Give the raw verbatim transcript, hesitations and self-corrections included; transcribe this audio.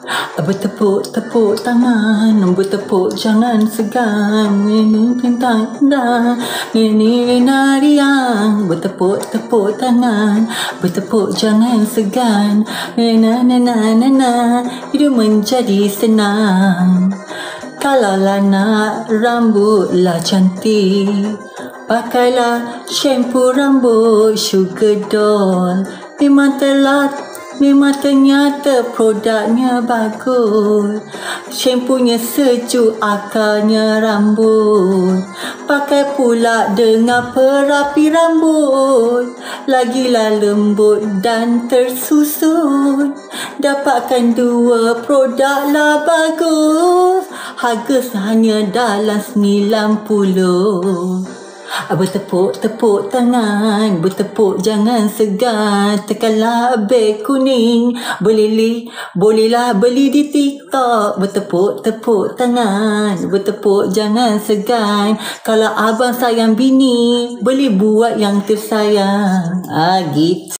Bertepuk-tepuk tangan, bertepuk jangan segan. Ini tentang indah, ini nariang. Bertepuk-tepuk tangan, bertepuk jangan segan. Na na na na na, hidup menjadi senang. Kalaulah nak rambutlah cantik, pakailah shampoo rambut Sugar Doll. Memang telah Memang ternyata produknya bagus. Shampoonya sejuk, akarnya rambut. Pakai pula dengan perapi rambut, lagilah lembut dan tersusun. Dapatkan dua produk lah bagus, harga hanya dalam sembilan puluh. Bertepuk-tepuk tangan, bertepuk jangan segan. Tekanlah beg kuning, boleh, bolehlah beli di TikTok. Bertepuk-tepuk tangan, bertepuk jangan segan. Kalau abang sayang bini, boleh buat yang tersayang. Ah, gitu.